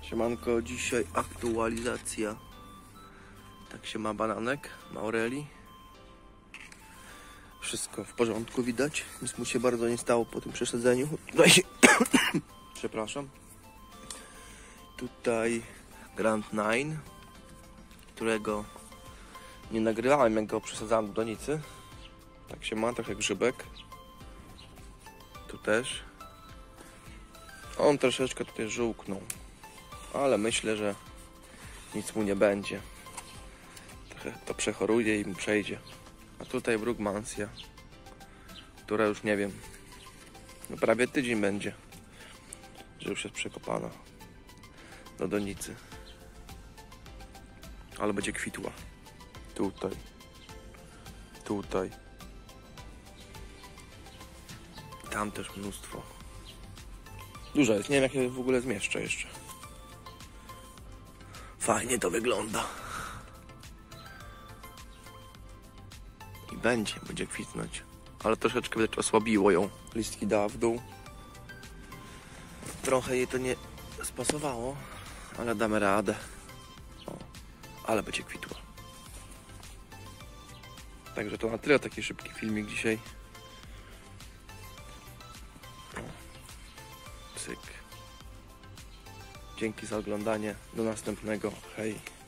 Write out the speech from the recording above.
Siemanko, dzisiaj aktualizacja. Tak się ma bananek, ma Aureli. Wszystko w porządku widać. Nic mu się bardzo nie stało po tym przesadzeniu. Tutaj się... Przepraszam. Tutaj Grand Nine, którego nie nagrywałem, jak go przesadzałem do donicy. Tak się ma, trochę grzybek. Tu też. On troszeczkę tutaj żółknął, ale myślę, że nic mu nie będzie. Trochę to przechoruje i mu przejdzie. A tutaj Brugmansia, która już nie wiem, no prawie tydzień będzie, że już jest przekopana do donicy. Ale będzie kwitła. Tutaj. Tutaj. Tam też mnóstwo. Dużo jest, nie wiem jak je w ogóle zmieszczę jeszcze. Fajnie to wygląda. I będzie kwitnąć. Ale troszeczkę widać osłabiło ją. Listki dała w dół. Trochę jej to nie spasowało, ale damy radę. O, ale będzie kwitła. Także to na tyle taki szybki filmik dzisiaj. Cyk. Dzięki za oglądanie. Do następnego. Hej.